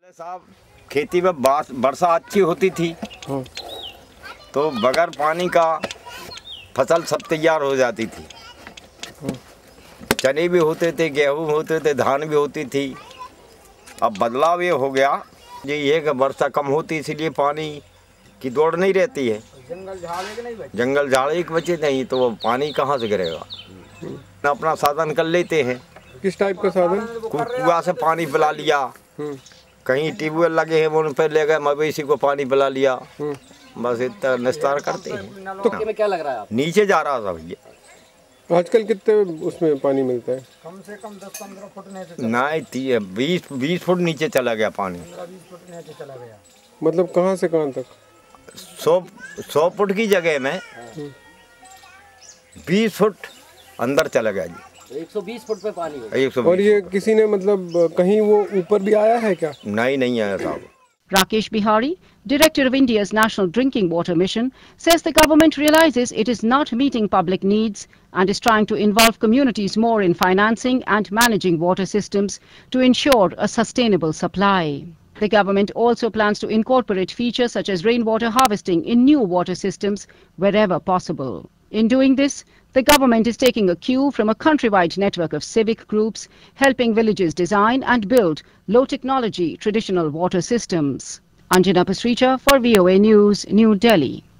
साहब खेती में वर्षा अच्छी होती थी तो बगैर पानी का फसल सब तैयार हो जाती थी। चने भी होते थे, गेहूं होते थे, धान भी होती थी। अब बदलाव ये हो गया ये कि वर्षा कम होती इसलिए पानी की दौड़ नहीं रहती है। जंगल झाड़ एक बचे नहीं तो वो पानी कहाँ से गिरेगा। अपना साधन कर लेते हैं। किस टाइप का साधन? कुआं से पानी पिला लिया, कहीं ट्यूबवेल लगे हैं उन पर ले गए, मवेशी को पानी पिला लिया, बस इतना निस्तार करते हैं। तो में क्या लग रहा है आप? नीचे जा रहा था भैया। आजकल कितने उसमें पानी मिलता है? कम से कम 10-15 फुट नहीं 20 फुट नीचे चला गया पानी। 15-20 फुट नीचे चला गया। मतलब कहाँ से कहाँ तक? 100 फुट की जगह में 20 फुट अंदर चला गया जी। 120 फुट पे पानी है। 120। और ये किसी ने मतलब कहीं वो ऊपर भी आया है क्या? नहीं आया साहब। Rakesh Bihari, Director of India's National Drinking Water Mission, says the government realizes it is not meeting public needs and is trying to involve communities more in financing and managing water systems to ensure a sustainable supply. The government also plans to incorporate features such as rainwater harvesting in new water systems wherever possible. In doing this, the government is taking a cue from a countrywide network of civic groups helping villages design and build low-technology traditional water systems. Anjana Pasricha for VOA News, New Delhi.